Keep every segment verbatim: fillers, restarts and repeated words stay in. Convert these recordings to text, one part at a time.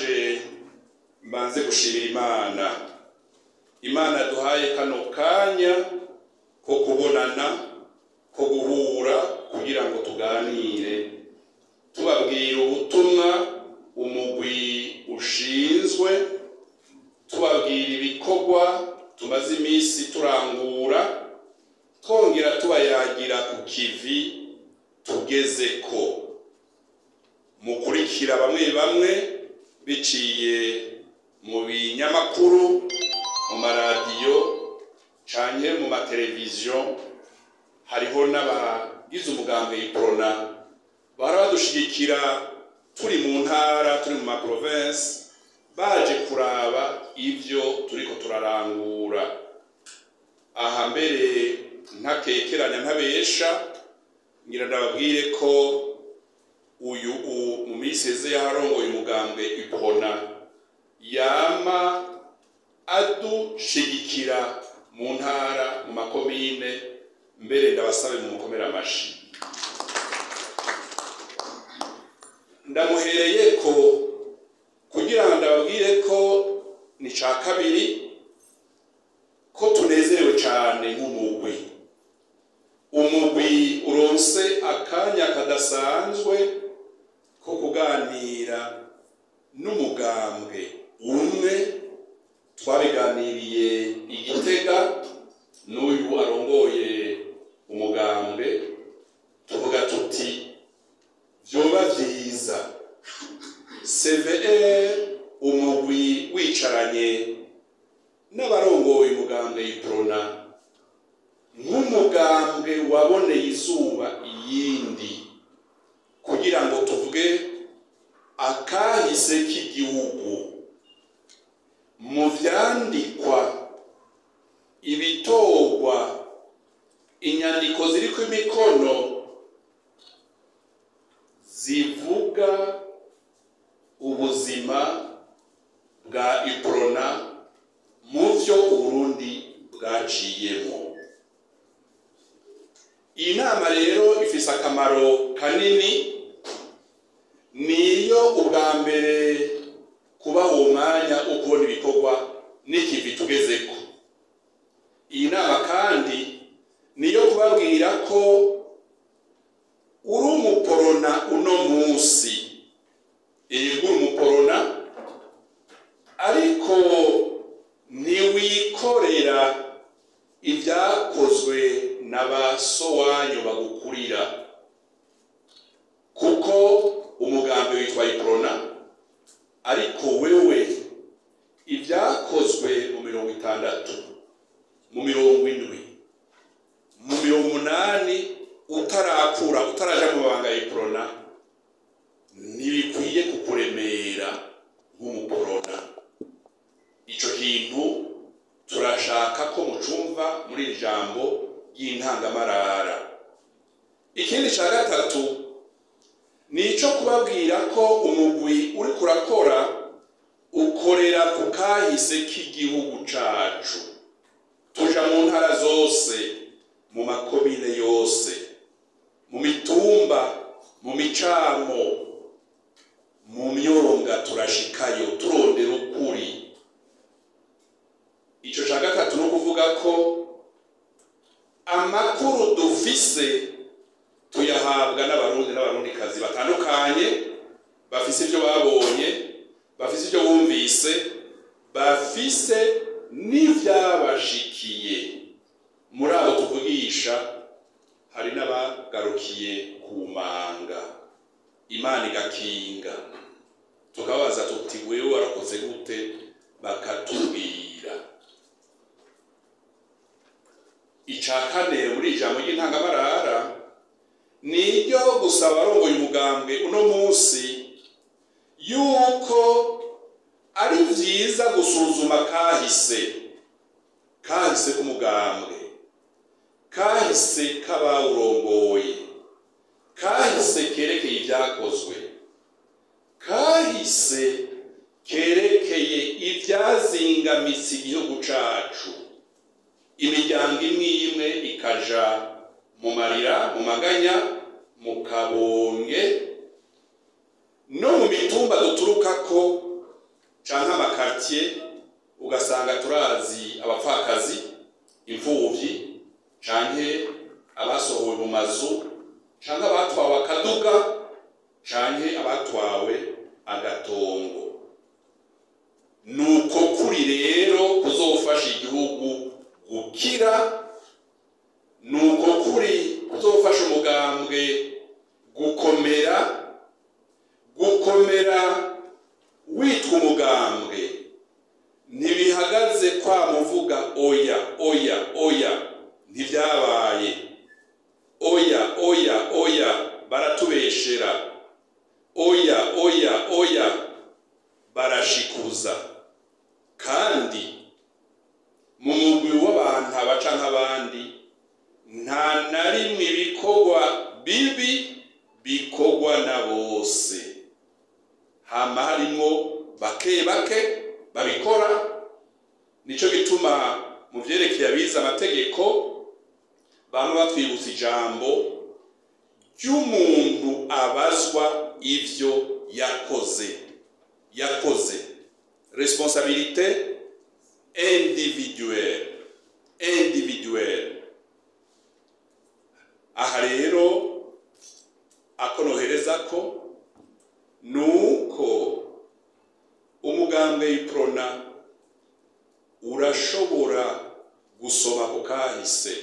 nanje mbanze gushimira Imana Imana duhaye kano kanya ko kubonana ko guhura kugira ngo tuganire tubabwira ubutumwa umugwi ushinzwe tubabwira ibikorwa tumaze iminsi turangura twongera tubayagira ku kivi tugeze ko mukurikira bamwe bamwe biciye mu binyamakuru mu maradiyo canke mu mateleviziyo hariho n'abagize umugambi w'Iprona bara badushigikira turi mu ntara turi mu maprovince baje kuraba ivyo turiko turarangura aha mbere ntakekeranya ntabesha ngira ndababwire ko uyu mu miseze yarongoye umugambwe Iprona yama adushigikira mu ntara mu makomine mbere ndabasabe mu mukomera amashi ndamuhereye ko kugira ngo ndababwire ko ni ca kabiri ko tunezerewe cyane nk'umugwi umugwi uronse akanya kadasanzwe ko kuganira n'umugambwe umwe twabiganiriye Igitega n'uyu arongoye umugambwe tuvuga tuti vyoba vyiza C V R umugwi wicaranye n'abarongoye umugambwe Iprona nk'umugambwe waboneye izuba iyindi kugira ngo tuvuge akahise k'igihugu mu vyandikwa ibitorwa inyandiko ziriko imikono zivuga ubuzima bwa Iprona mu vyo Uburundi bwaciyemo. Iyi nama rero ifise akamaro kanini niyo ubwa mbere kuba uwo mwanya ukubona ibikorwa n'ikivi tugezeko. Iyi nama kandi niyo kubabwira ko uri umuporona uno munsi ego umuporona ariko ntiwikorera ibyakozwe n'abaso wanyu bagukurira kuko umugambi witwa Iprona ariko wewe ibyakozwe mu mirongo itandatu mu mirongo indwi mu mirongo umunani utarakura utaraja mu banga Iprona ntibikwiye kukuremera nk'umuporona. Ico kintu turashaka ko mucumva muri iri jambo y'intangamarara. Ikindi ca gatatu nico kubabwira ko umugwi uri kurakora ukorera ku kahise k'igihugu cacu. Tuja mu ntara zose mu makomine yose mu mitumba mu micamo mu myonga turashikayo turondera ukuri. Ico ca gatatu no kuvuga ko amakuru dufise tuyahabwa n'abarundi n'abarundikazi batandukanye bafise ivyo babonye bafise ivyo bumvise bafise n'ivyabashikiye. Muri abo tuvugisha hari n'abagarukiye ku manga Imana igakinga tukabaza tuti wewe warakoze gute bakatubwira. Icakane muri ijambo ry'intangamarara niryo gusaba arongoye umugambwe uno munsi yuko ari vyiza gusuzuma kahise kahise k'umugambwe kahise k'abawurongoye kahise kerekeye ibyakozwe kahise kerekeye ibyazingamitse igihugu cacu. Imiryango imwe imwe ikaja mu marira mu maganya mu kabonge no mu mitumba duturuka ko makartier ugasanga turazi abapfakazi imfuvyi canke abasohowe mu mazu canke abatwawe akaduga canke abatwawe agatongo. Nuko kuri rero kuzofasha igihugu gukira, nuko kuri kuzofasha umugambwe gukomera, gukomera witwa umugambwe ntibihagaze kwa muvuga oya oya oya ntivyabaye, oya oya oya baratubeshera, oya oya oya barashikuza. Kandi mu mugwi w'abantu abaca nk'abandi nta na rimwe ibikorwa bibi bikorwa na bose, hama harimo bake bake babikora. Nico gituma mu vyerekeye abize amategeko bamwe batwibutsa ijambo ry'umuntu abazwa ivyo yakoze yakoze responsabilité individuelle individuelle. Aha rero akonohereza ko nuko umugambwe w'iprona urashobora gusoma ku kahise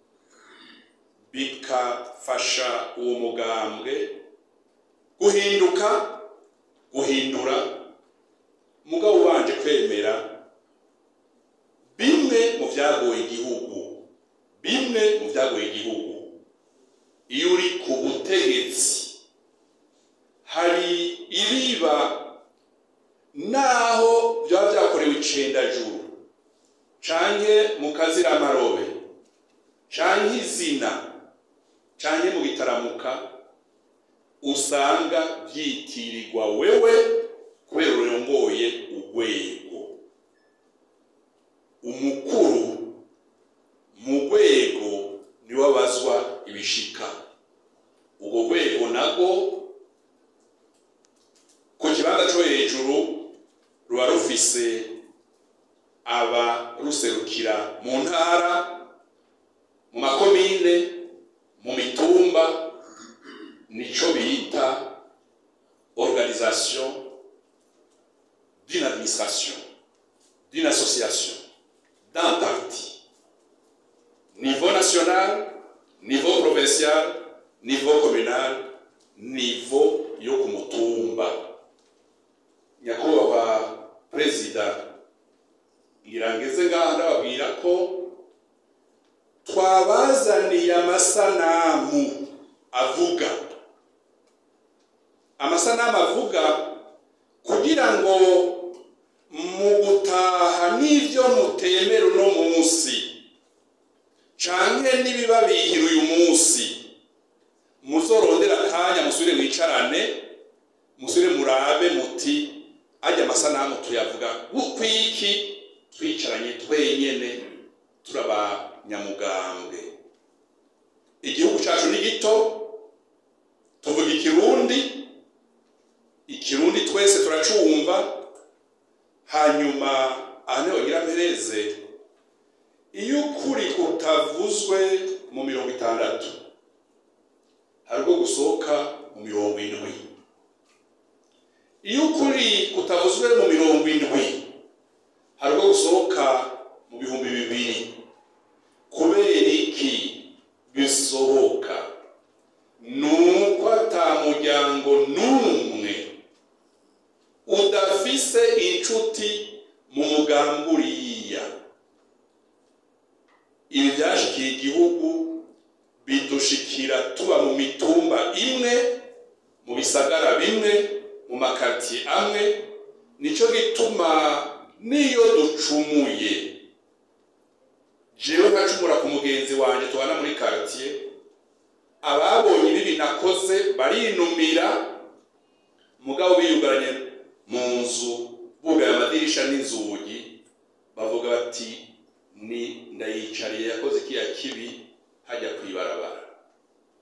bikafasha uwo mugambwe guhinduka guhindura, mugabo wanje kwemera bimwe mu vyagoye igihugu, bimwe mu vyagoye igihugu. Iyo uri ku butegetsi hari ibiba naho byaba byakorewe icendajuru canke mu Kaziramarobe canke izina canke mu Gitaramuka, usanga vyitirirwa wewe kubera urongoye urwego. Umukuru mu rwego niwe abazwa ibishika. Ubwo rwego nago ku kibanza cyo hejuru ruba rufise aba ruserukira mu ntara, mu makomine, mu mitumba, nico bita organisation d'une administration, d'une association, d'un parti. Niveau national, niveau provincial, niveau communal, niveau yo ku mutumba. Nyakubahwa Perezida, ngirangeze ngaha ndababwira ko twabazaniye amasanamu avuga amasanamu avuga kugira ngo mu gutaha n'ivyo mutemera uno munsi canke n'ibibabihira uyu munsi, muzorondera akanya musubire mwicarane, musubire murabe muti ajya amasanamu tuyavuga kwiki twicaranye twenyene turaba nyamugambwe. Igihugu cacu ni gito, tuvuga ikirundi, ikirundi twese turacumva. Hanyuma ane ogira mpereze, iyo kuri kutavuzwe mu mirongo itandatu hariko gusohoka mu mirongo indwi. Iyo kuri kutavuzwe mu mirongo indwi hariko gusohoka mu bihumbi bibiri. Kubera iki bisohoka? Nuko ata muryango n'umwe udafise inshuti mu mugambi uriya. Ibi vyashikiye igihugu bidushikira tuba mu mitumba imwe, mu bisagara bimwe, mu makartier amwe. Nico gituma niyo ducumuye, jewe nkacumura ku mugenzi wanje tubana muri quartier, ababonye ibibi nakoze barinumira, mugabo biyugaranye mu nzu bugaye amadirisha n'inzugi, bavuga bati ni ndayicariye yakoze kiya kibi hajya kwibarabara.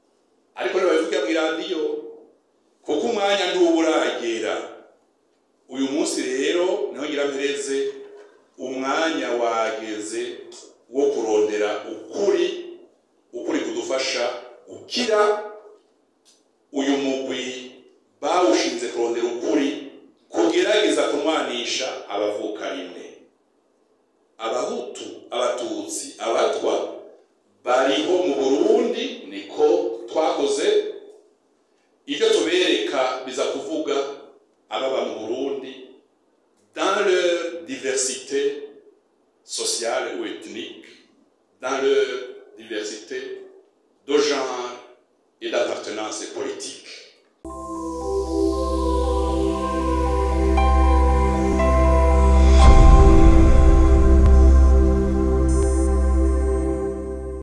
Ariko nibavuga mu radio kuko umwanya ntuburagera uyu munsi rero niho ngira mpereze umwanya wageze wo kurondera ukuri ukuri kudufasha gukira uyu mugwi bawushinze kurondera ukuri kugerageza kunwanisha abavuka rimwe, abahutu, abatutsi, abatwa bariho mu Burundi, niko twakoze. Ibyo tubereka biza kuvuga ababa mu Burundi dans leur diversité sociale ou ethnique, dans leur